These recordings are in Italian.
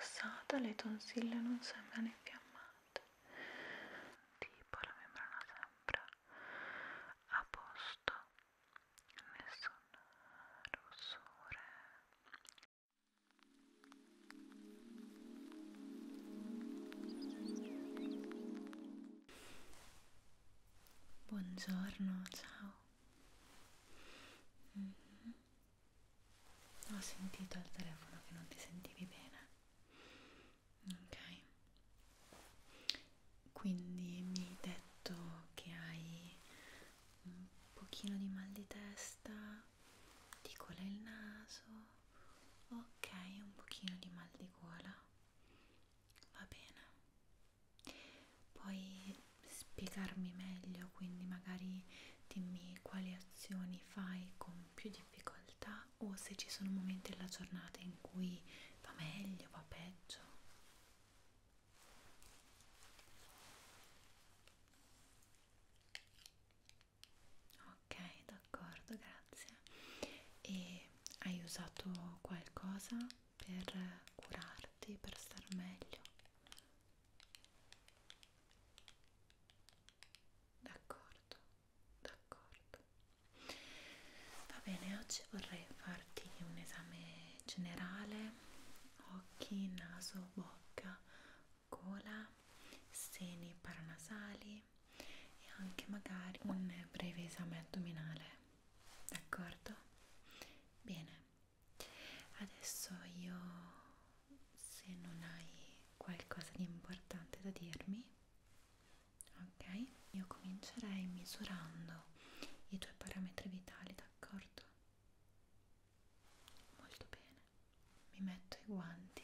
rilassata, le tonsille non sembrano infiammate, tipo la membrana sembra a posto, nessun rossore. Buongiorno, ciao. Ho sentito al telefono che non ti sentivi bene. Ok. Quindi mi hai detto che hai un pochino di mal di testa, ti cola il naso, ok, un pochino di mal di gola, va bene. Puoi spiegarmi meglio, quindi magari dimmi quali azioni fai con più difficoltà o se ci sono momenti della giornata in cui va meglio, va peggio. Ok, d'accordo, grazie. E hai usato qualcosa per curarti, per star meglio? D'accordo, d'accordo. Va bene, oggi vorrei farti un esame generale, occhi, naso, bocca, gola, seni paranasali e anche magari un breve esame addominale. D'accordo? Bene. Adesso io, se non hai qualcosa di importante da dirmi, ok? Io comincerei misurando i tuoi parametri vitali, d'accordo? Molto bene. Mi metto i guanti.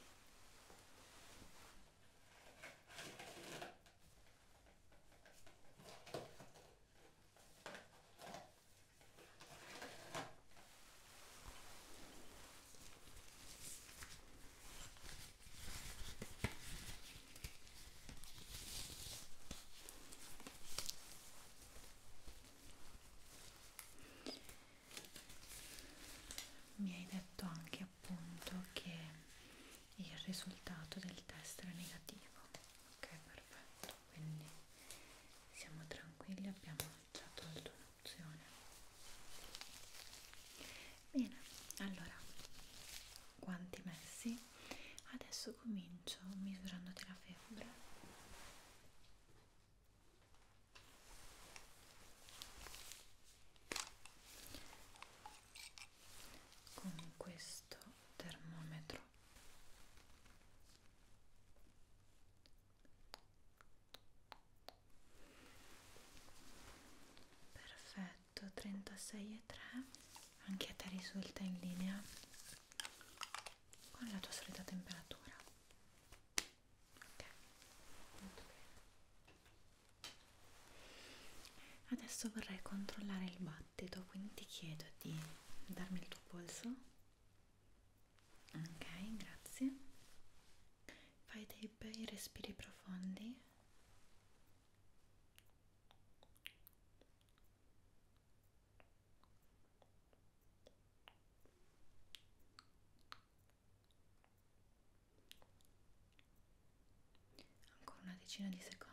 Mi hai detto anche appunto che il risultato del test era negativo. Ok, perfetto. Quindi siamo tranquilli, abbiamo già tolto un'opzione. Bene, allora, guanti messi, adesso comincio misurandoti la febbre. Con questo termometro. Perfetto, 36,3. Anche a te risulta in linea con la tua solita temperatura. Ok, molto bene. Adesso vorrei controllare il battito, quindi ti chiedo di darmi il tuo polso. Ok, grazie. Fai dei bei respiri profondi. Ancora una decina di secondi.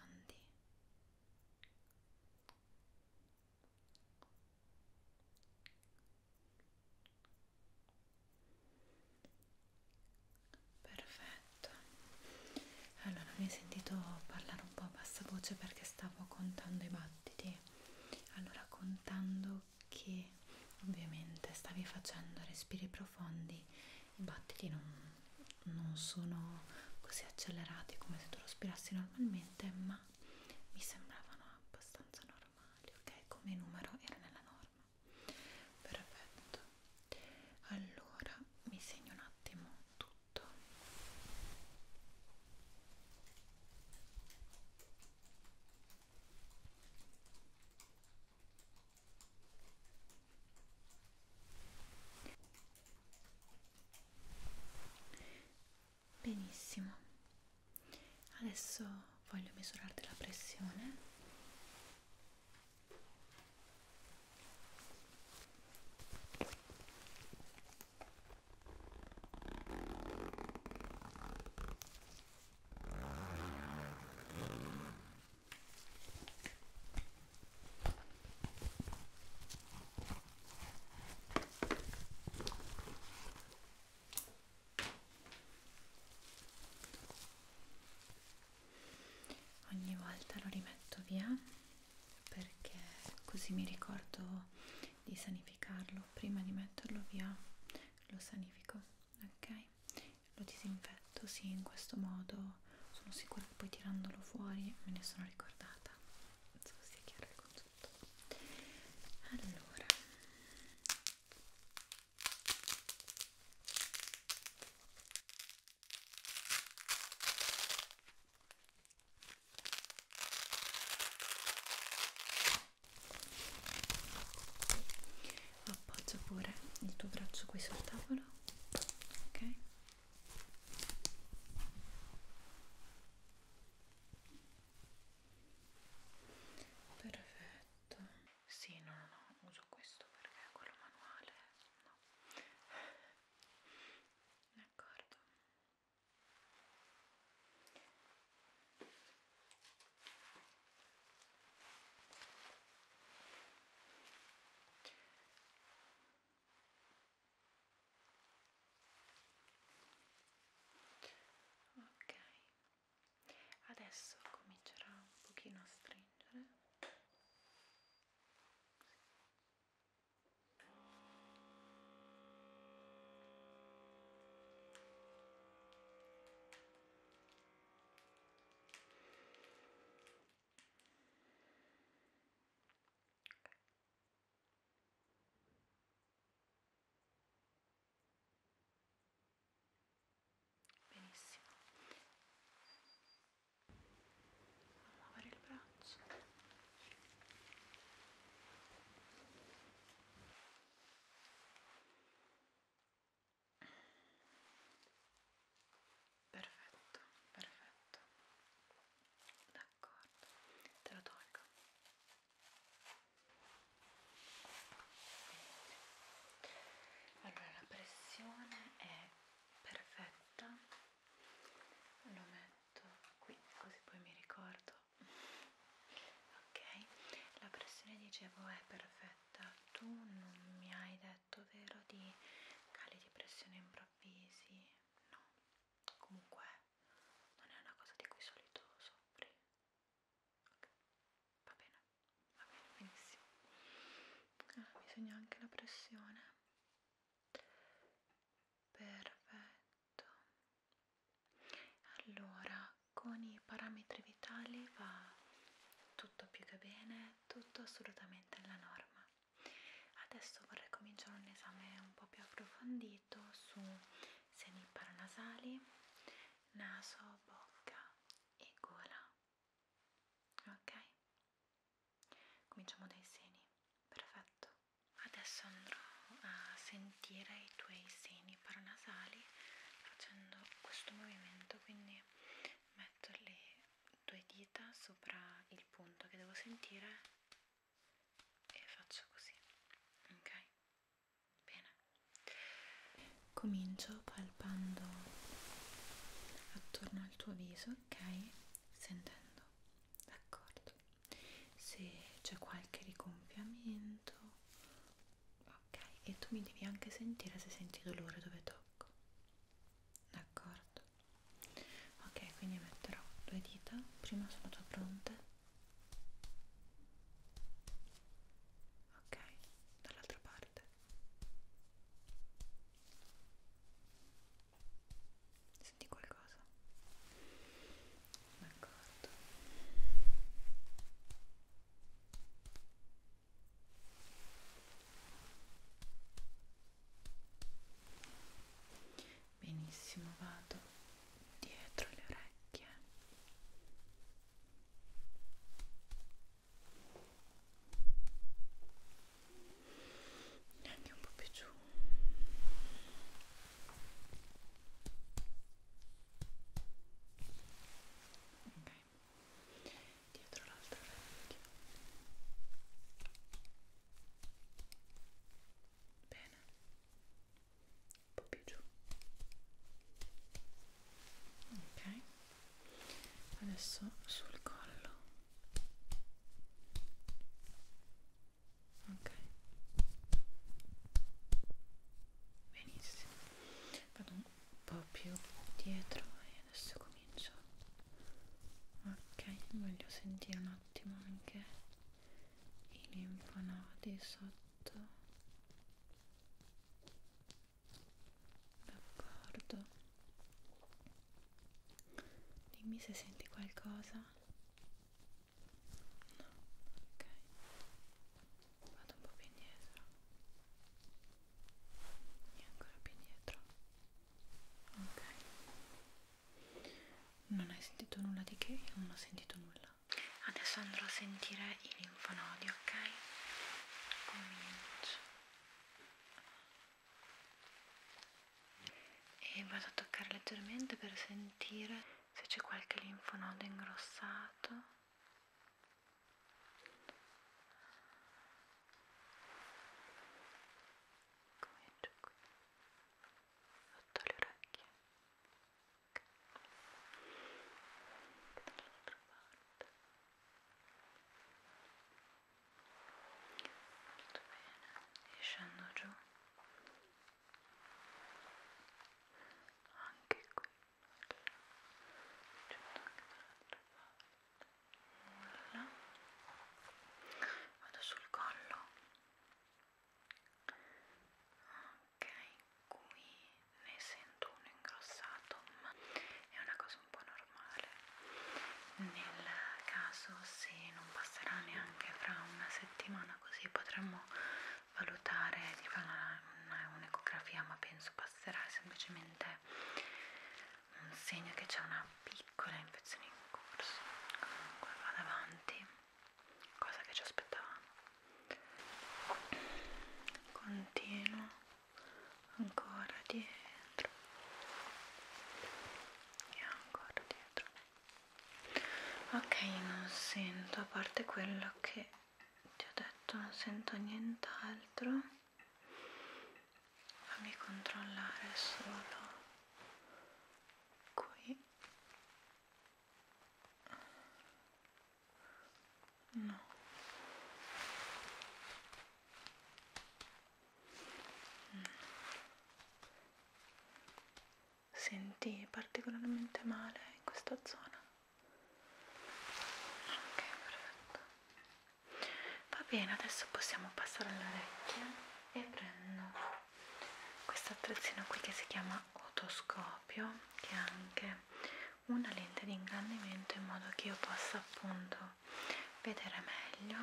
Perfetto. Allora, mi hai sentito parlare un po' a bassa voce perché stavo contando i battiti. Allora, contando che ovviamente stavi facendo respiri profondi, i battiti non sono così accelerati come se tu respirassi normalmente, ma mi sembravano abbastanza normali, ok? Come numero era nella norma. Perfetto. Allora, mi segno un attimo tutto. Benissimo. Adesso voglio misurarti la pressione. volta lo rimetto via perché così mi ricordo di sanificarlo. Prima di metterlo via lo sanifico, ok? Lo disinfetto, sì, in questo modo sono sicura che poi tirandolo fuori me ne sono ricordata. Non so se sia chiaro il concetto. Allora, appoggia pure il tuo braccio qui sul tavolo, ok? Perfetto. Sì, no, uso questo perché è quello manuale, no. D'accordo. Ok, adesso comincerà un pochino a stringere. Benissimo. Muovere il braccio. Perfetto, perfetto. D'accordo. Te lo tolgo. Allora, la pressione è perfetta. Lo metto qui così poi mi ricordo. Ok, la pressione dicevo è perfetta. Tu non mi hai detto, vero, di cali di pressione improvvisi? No, comunque non è una cosa di cui solito soffri. Ok, va bene, benissimo. Mi segno anche la pressione. Perfetto. Allora, con i parametri vitali va tutto più che bene, tutto assolutamente nella norma. Adesso vorrei cominciare un esame un po' più approfondito su seni paranasali, naso, bocca e gola. Ok? Cominciamo dai seni. Perfetto. Adesso andrò a sentire i tuoi seni paranasali facendo questo movimento, quindi metto le due dita sopra il punto che devo sentire e faccio così, ok? Bene. Comincio palpando attorno al tuo viso, ok? Sentendo, d'accordo? Se c'è qualche rigonfiamento, ok? E tu mi devi anche sentire se senti dolore dove tocco, d'accordo? Ok, quindi metterò due dita, prima sono già pronte. Ok, dall'altra parte. Senti qualcosa? D'accordo. Benissimo, vado dietro le orecchie. E anche un po' più giù. Ok, dietro l'altro orecchio. Bene, un po' più giù. Ok, adesso sul collo. Ok, benissimo. Vado un po' più dietro e adesso comincio. Ok, voglio sentire un attimo anche i linfonodi sotto. D'accordo. Dimmi se senti qualcosa. No, ok. Vado un po' più indietro e ancora più indietro. Ok. Non hai sentito nulla di che? Io non ho sentito nulla. Adesso andrò a sentire i linfonodi, ok? Comincio. E vado a toccare leggermente per sentire se c'è qualche linfonodo ingrossato. Comincio qui, sotto le orecchie. Dall'altra parte. Molto bene. E scendo giù. Anche qui. Scendo anche dall'altra parte. Nulla. Vado sul collo. Ok, qui ne sento uno ingrossato, ma è una cosa un po' normale. Nel caso, se non passerà neanche fra una settimana, così potremmo valutare di fare un'ecografia, ma penso passerà, è semplicemente un segno che c'è una piccola infezione in corso. Comunque vado avanti, cosa che ci aspettavamo. Continuo ancora dietro e ancora dietro. Ok, non sento, a parte quello che ti ho detto, non sento nient'altro. Fammi controllare solo qui. No. Senti particolarmente male in questa zona? Ok, perfetto. Va bene, adesso possiamo passare all'orecchia e prendo questo attrezzino qui che si chiama otoscopio, che è anche una lente di ingrandimento in modo che io possa appunto vedere meglio.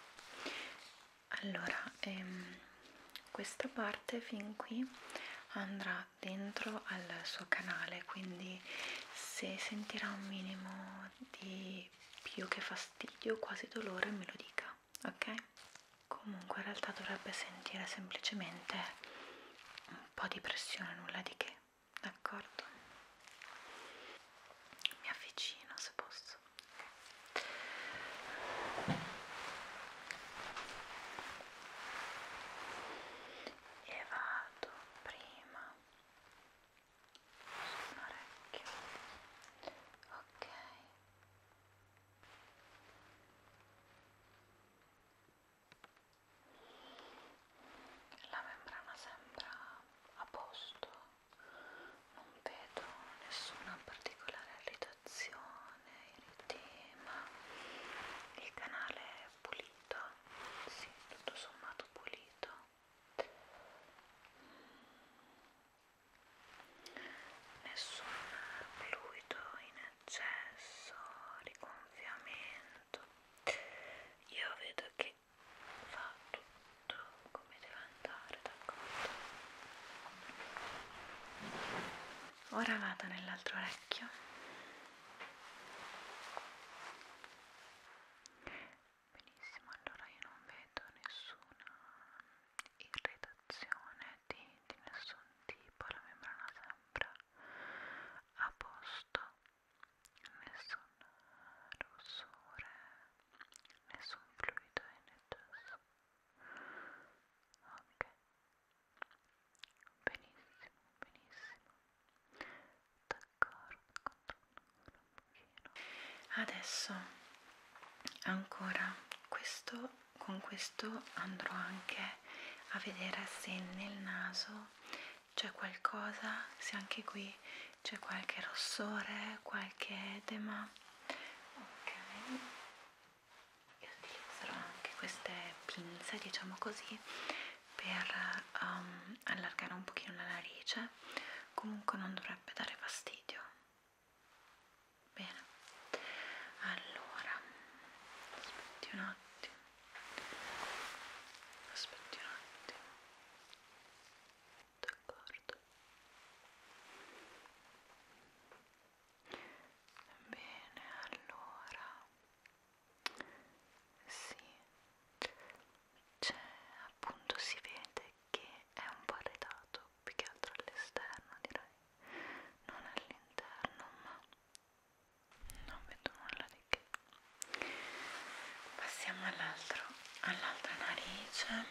Allora, questa parte fin qui andrà dentro al suo canale, quindi se sentirà un minimo di più che fastidio, quasi dolore, me lo dica, ok? Comunque in realtà dovrebbe sentire semplicemente un po' di pressione, nulla di che, d'accordo? Mi avvicino se posso. E vado prima su un orecchio, ok? La membrana sembra a posto, non vedo nessuna particolare irritazione, eritema, il canale è pulito, sì, tutto sommato pulito. Nessun fluido in eccesso, rigonfiamento. Io vedo che va tutto come deve andare, d'accordo? Ora vado nell'altro orecchio. Benissimo, allora io non vedo nessuna irritazione di nessun tipo, la membrana sembra a posto, nessun rossore, nessun fluido in eccesso. Ok, benissimo, benissimo, d'accordo, controllo un pochino. Adesso ancora con questo andrò anche a vedere se nel naso c'è qualcosa, se anche qui c'è qualche rossore, qualche edema. Ok, pinze, diciamo così, per allargare un pochino la narice. Comunque non dovrebbe dare fastidio. Bene, allora aspetti un attimo, d'accordo. Bene, allora sì, c'è, appunto, si vede che è un po' arredato, più che altro all'esterno, direi, non all'interno, ma non vedo nulla di che. Passiamo all'altra narice.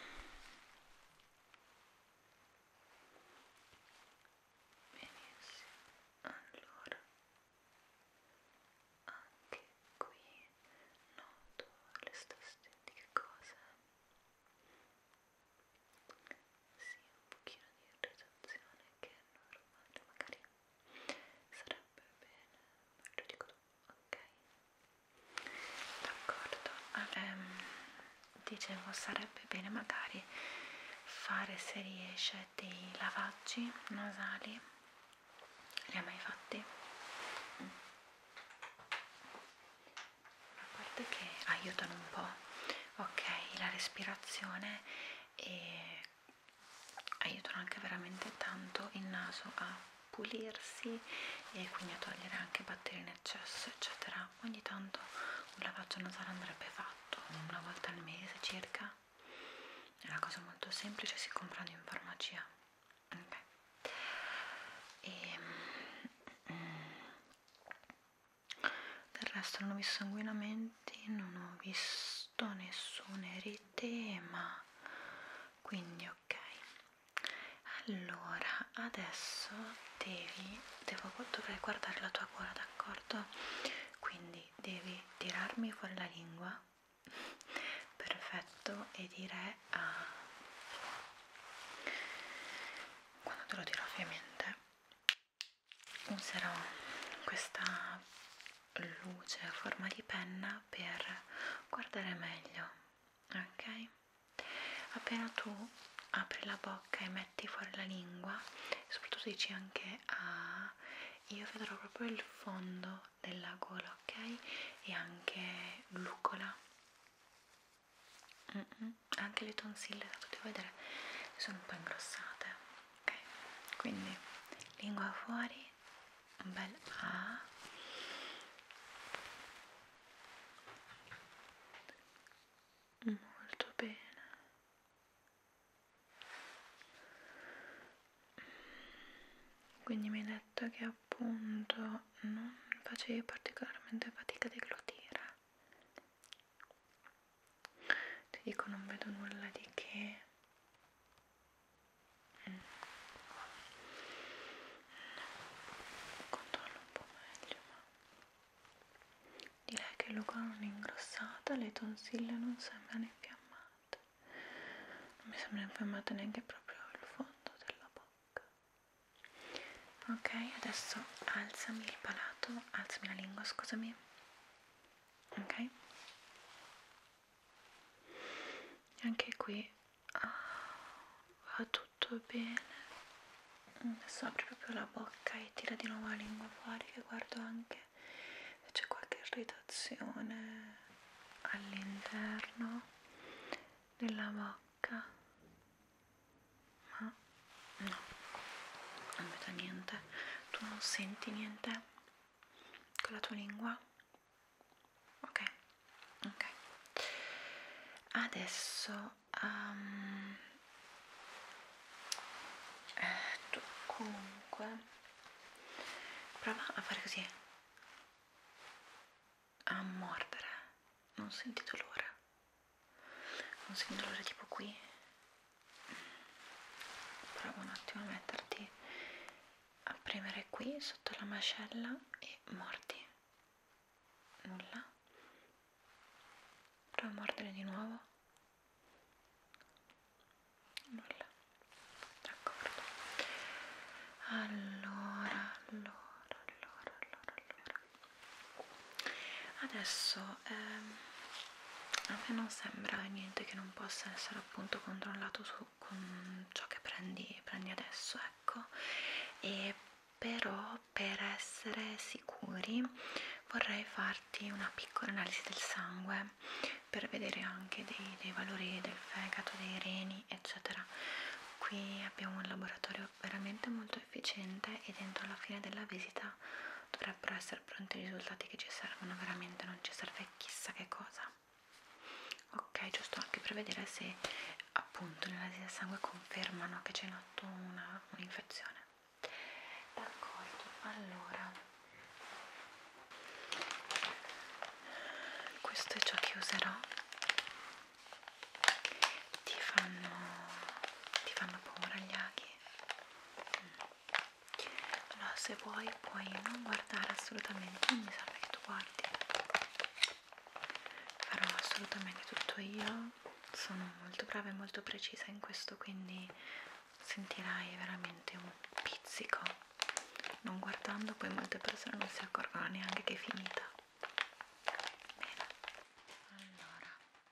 Benissimo, allora anche qui noto le stesse identiche cose. Sì, un pochino di irritazione che è normale, magari sarebbe bene, ma lo dico dopo, ok? D'accordo, dicevo, sarebbe bene magari fare, se riesce, dei lavaggi nasali. Li hai mai fatti? A parte che aiutano un po', ok, la respirazione, e aiutano anche veramente tanto il naso a pulirsi e quindi a togliere anche batteri in eccesso, eccetera. Ogni tanto un lavaggio nasale andrebbe fatto, una volta al mese circa. È una cosa molto semplice, si comprano in farmacia. Okay. Del resto non ho visto sanguinamenti, non ho visto nessun eritema, quindi ok. Allora, adesso dovrei guardare la tua gola, d'accordo? Quindi devi tirarmi fuori la lingua. Perfetto, e dire quando te lo dirò, ovviamente userò questa luce a forma di penna per guardare meglio, ok? Appena tu apri la bocca e metti fuori la lingua, soprattutto dici anche io vedrò proprio il fondo della gola, ok? E anche l'ugola. Anche le tonsille, da poter vedere, sono un po' ingrossate, ok? Quindi lingua fuori, un bel A. Molto bene. Quindi mi hai detto che appunto non facevi particolarmente fatica a deglutire. Ti dico, non vedo nulla di che. Controllo un po' meglio, ma direi che l'ugola non è ingrossata, le tonsille non sembrano infiammate, non mi sembra infiammata neanche proprio il fondo della bocca. Ok, adesso alzami il palato, alzami la lingua, scusami. Ok, anche qui va tutto bene. Adesso apri proprio la bocca e tira di nuovo la lingua fuori, che guardo anche se c'è qualche irritazione all'interno della bocca, ma no, non vedo niente. Tu non senti niente con la tua lingua? Ok, ok. Adesso tu comunque prova a fare così, a mordere. Non senti dolore? Non senti dolore tipo qui? Prova un attimo a metterti a premere qui sotto la mascella e mordi. Nulla? Prova a mordere di nuovo. Nulla. D'accordo. Allora. Adesso a me non sembra niente che non possa essere appunto controllato con ciò che prendi adesso, ecco. E però per essere sicuri vorrei farti una piccola analisi del sangue per vedere anche dei valori del fegato, dei reni, eccetera. Qui abbiamo un laboratorio veramente molto efficiente e dentro alla fine della visita dovrebbero essere pronti i risultati che ci servono, veramente non ci serve chissà che cosa. Ok, giusto anche per vedere se appunto le analisi del sangue confermano che c'è in atto un'infezione. D'accordo, allora questo è ciò che userò. Ti fanno paura gli aghi? Allora se vuoi puoi non guardare assolutamente, non mi serve che tu guardi, farò assolutamente tutto io, sono molto brava e molto precisa in questo, quindi sentirai veramente un pizzico. Non guardando poi molte persone non si accorgono neanche che è finita. Bene, allora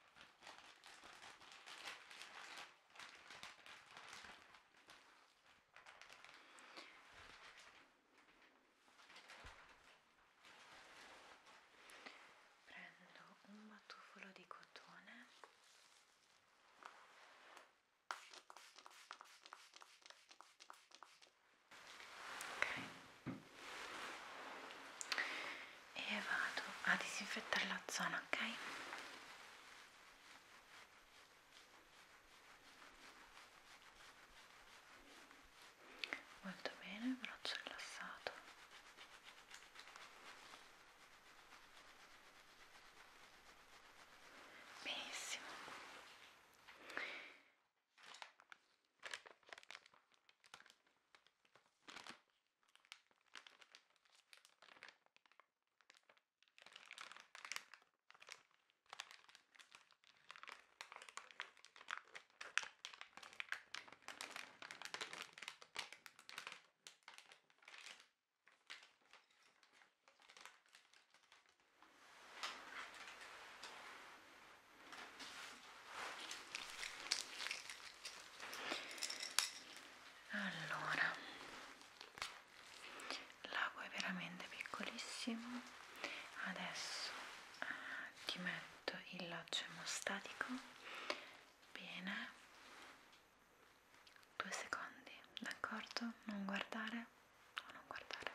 prendo un batuffolo di cotone. Ok, e vado a disinfettare la zona, ok? Molto bene, braccio rilassato. Benissimo. Allora, l'ago è veramente piccolissimo. Adesso ti metto il laccio emostatico. Bene, 2 secondi, d'accordo? Non guardare, no, non guardare.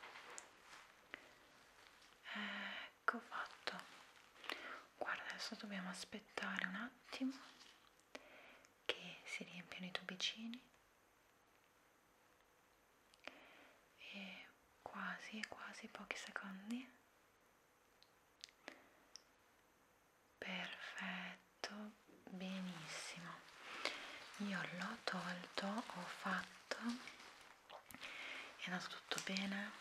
Ecco fatto. Guarda, adesso dobbiamo aspettare un attimo che si riempiano i tubicini e quasi pochi secondi. Perfetto, benissimo. Io l'ho tolto, ho fatto, è andato tutto bene?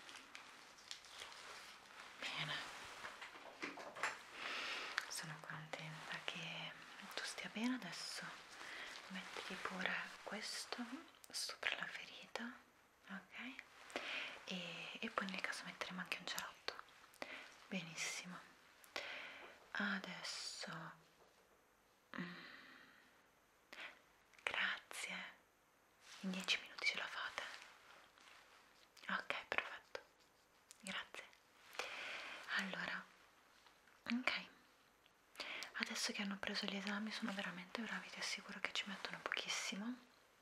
Bene, sono contenta che tu stia bene. Adesso mettiti pure questo sopra la ferita, ok? E poi nel caso metteremo anche un cerotto. Benissimo. Adesso grazie, in 10 minuti ce la fate. Ok, perfetto, grazie. Allora, ok, adesso che hanno preso gli esami sono veramente bravi, ti assicuro che ci mettono pochissimo,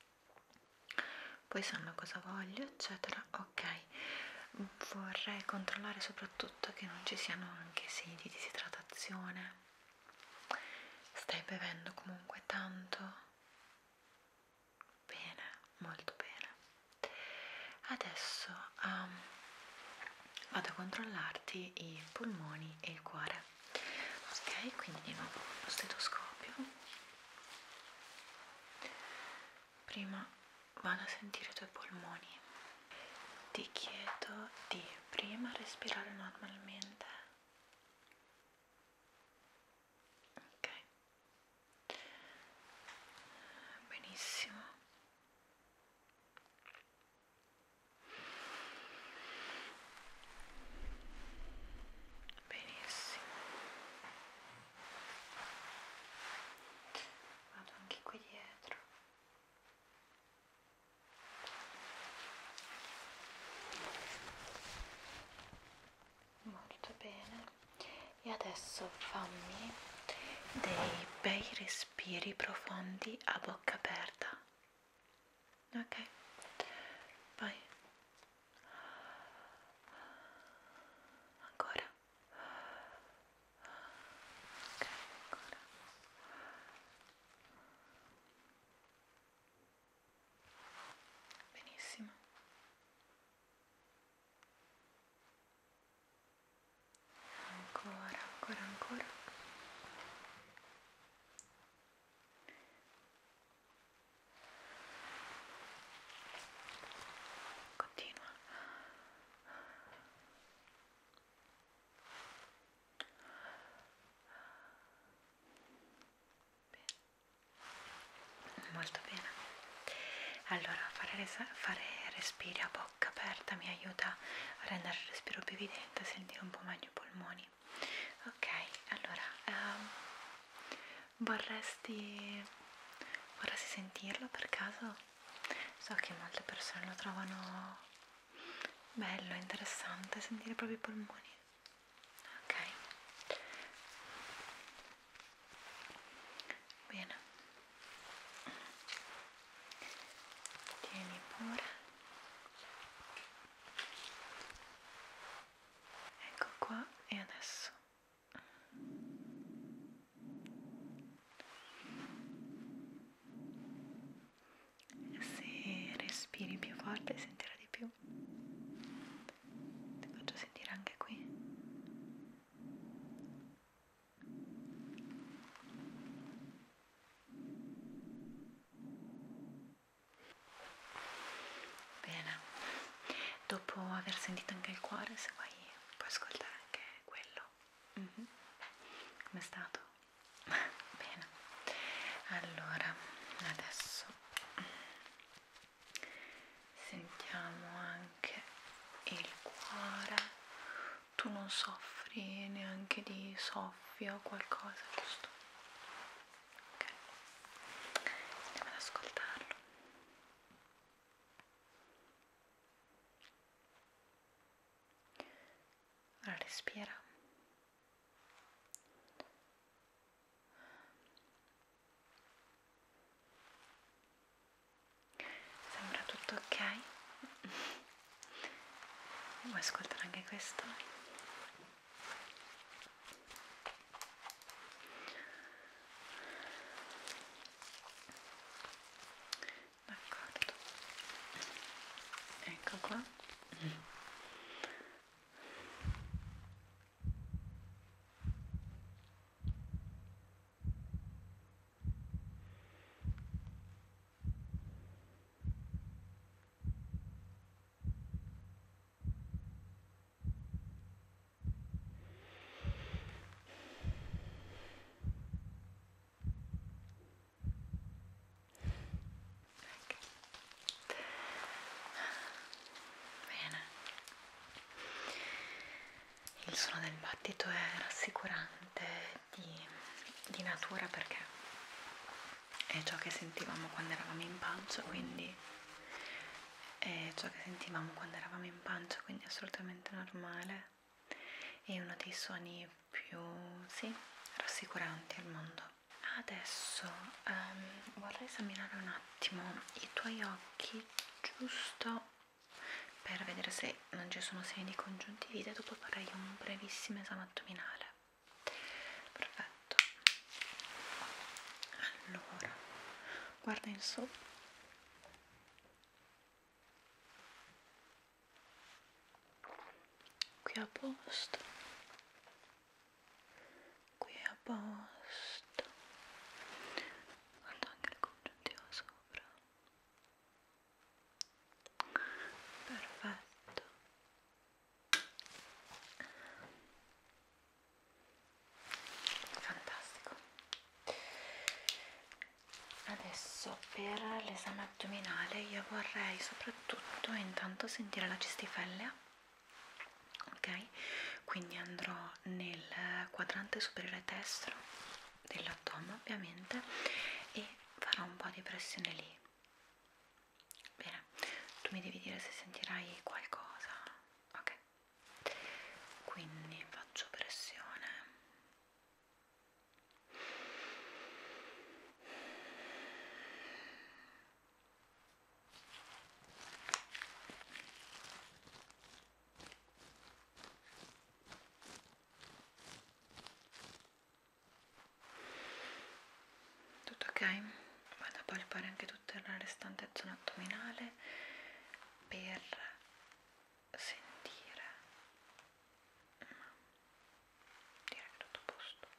poi sanno cosa voglio, eccetera. Ok, vorrei controllare soprattutto che non ci siano anche segni di disidratazione. Stai bevendo comunque tanto? Bene, molto bene. Adesso vado a controllarti i polmoni e il cuore. Ok, quindi di nuovo lo stetoscopio. Prima vado a sentire i tuoi polmoni. Ti chiedo di prima respirare normalmente. Ok, benissimo. Benissimo. E adesso fammi dei bei respiri profondi a bocca aperta. Ok, poi ancora. Ok, ancora. Benissimo. Ancora, ancora, ancora. Continua. Bene. Molto bene. Allora, fare respiri a bocca aperta mi aiuta a rendere il respiro più evidente, a sentire un po' meglio i polmoni. Ok, allora, vorresti sentirlo per caso? So che molte persone lo trovano bello, interessante sentire proprio i polmoni. Ok, bene, tieni pure. Ecco qua, e adesso se respiri più forte sentirà di più. Ti faccio sentire anche qui. Bene, dopo aver sentito anche il cuore, se vuoi puoi ascoltare anche quello. Com'è stato? Bene, allora adesso sentiamo anche il cuore. Tu non soffri neanche di soffio o qualcosa, giusto? Ok, andiamo ad ascoltarlo. Ora respira. Sembra tutto ok? Vuoi ascoltare anche questo? D'accordo. Ecco qua. Bene. Il suono del battito è rassicurante di natura perché è ciò che sentivamo quando eravamo in pancia, quindi è ciò che sentivamo quando eravamo in pancia, quindi è assolutamente normale. È uno dei suoni più, sì, rassicuranti al mondo. Adesso vorrei esaminare un attimo i tuoi occhi, giusto per vedere se non ci sono segni di congiuntivite. Dopo farei un brevissimo esame addominale. Perfetto. Allora, guarda in su. Qui a posto. Qui a posto. Guarda anche il congiuntivo sopra. Perfetto. Fantastico. Adesso per l'esame addominale io vorrei soprattutto intanto sentire la cistifellea, ok? Quindi andrò nel quadrante superiore destro dell'addome ovviamente e farò un po' di pressione lì. Bene, tu mi devi dire se sentirai qualcosa, ok? Quindi faccio pressione. vado a palpare anche tutta la restante zona addominale per sentire, ma direi che è tutto a posto.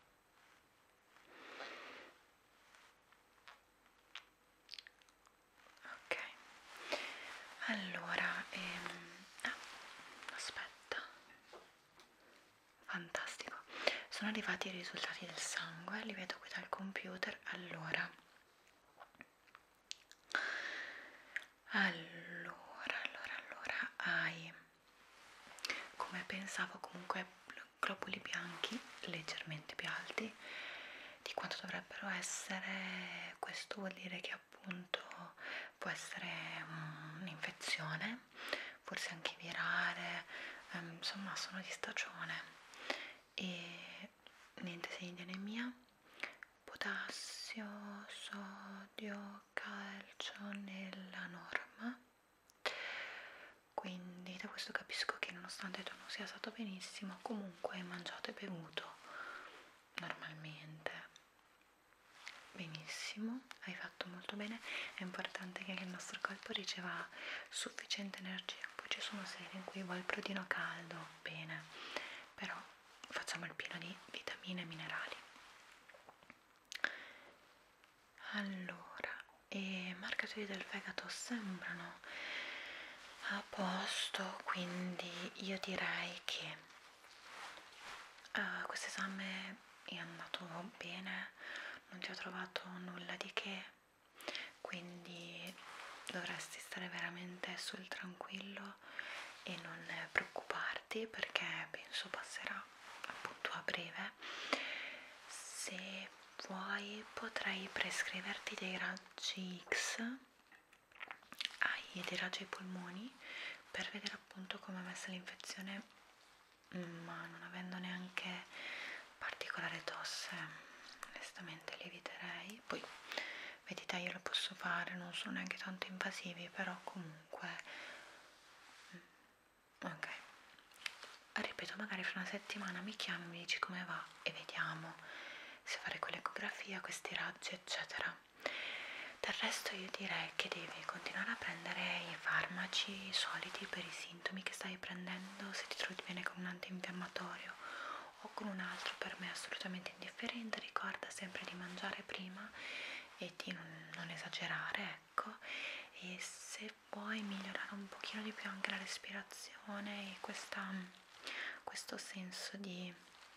Ok, allora aspetta, fantastico, sono arrivati i risultati del sangue, li vedo qui dal computer. Allora hai, come pensavo, comunque globuli bianchi leggermente più alti di quanto dovrebbero essere. Questo vuol dire che appunto può essere un'infezione, forse anche virale, insomma sono di stagione. E niente segni di anemia, potassio, sodio, calcio nella norma, quindi da questo capisco che nonostante tu non sia stato benissimo, comunque hai mangiato e bevuto normalmente. Benissimo, hai fatto molto bene. È importante che il nostro corpo riceva sufficiente energia. Poi ci sono sere in cui vuoi il prodino caldo, bene, però facciamo il pieno di vitamine e minerali. Allora, i marcatori del fegato sembrano a posto, quindi io direi che questo esame è andato bene, non ti ho trovato nulla di che, quindi dovresti stare veramente sul tranquillo e non preoccuparti, perché penso passerà appunto a breve. Se vuoi potrei prescriverti dei raggi X, hai dei raggi ai polmoni, per vedere appunto come è messa l'infezione, ma non avendo neanche particolare tosse onestamente li eviterei. Poi vedi te, io lo posso fare, non sono neanche tanto invasivi, però comunque ok, ripeto, magari fra una settimana mi chiami, mi dici come va e vediamo se fare quell'ecografia, questi raggi eccetera. Del resto io direi che devi continuare a prendere i farmaci soliti per i sintomi che stai prendendo. Se ti trovi bene con un antinfiammatorio o con un altro, per me è assolutamente indifferente. Ricorda sempre di mangiare prima e di non esagerare, ecco. E se vuoi migliorare un pochino di più anche la respirazione e questo senso di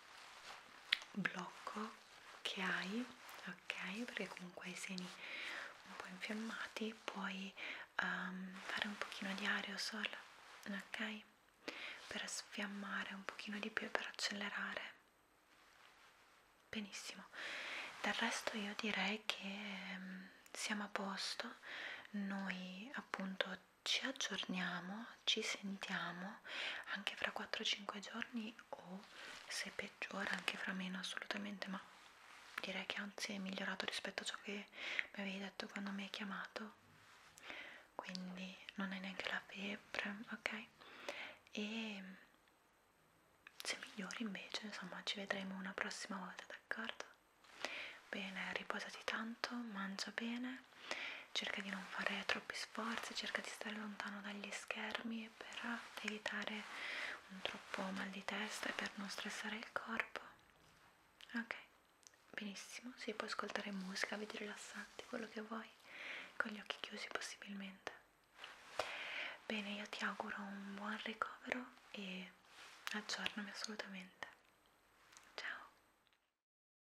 blocco che hai, ok, perché comunque hai i seni un po' infiammati, puoi fare un pochino di aerosol, ok, per sfiammare un pochino di più e per accelerare. Benissimo, del resto io direi che siamo a posto. Noi appunto ci aggiorniamo, ci sentiamo anche fra 4-5 giorni, o se peggiora anche fra meno assolutamente, ma direi che anzi è migliorato rispetto a ciò che mi avevi detto quando mi hai chiamato, quindi non hai neanche la febbre, ok? E se migliori invece, insomma, ci vedremo una prossima volta, d'accordo? Bene, riposati tanto, mangia bene, cerca di non fare troppi sforzi, cerca di stare lontano dagli schermi per evitare un troppo mal di testa e per non stressare il corpo. Ok, benissimo, si può ascoltare musica, video rilassanti, quello che vuoi, con gli occhi chiusi possibilmente. Bene, io ti auguro un buon ricovero e aggiornami assolutamente.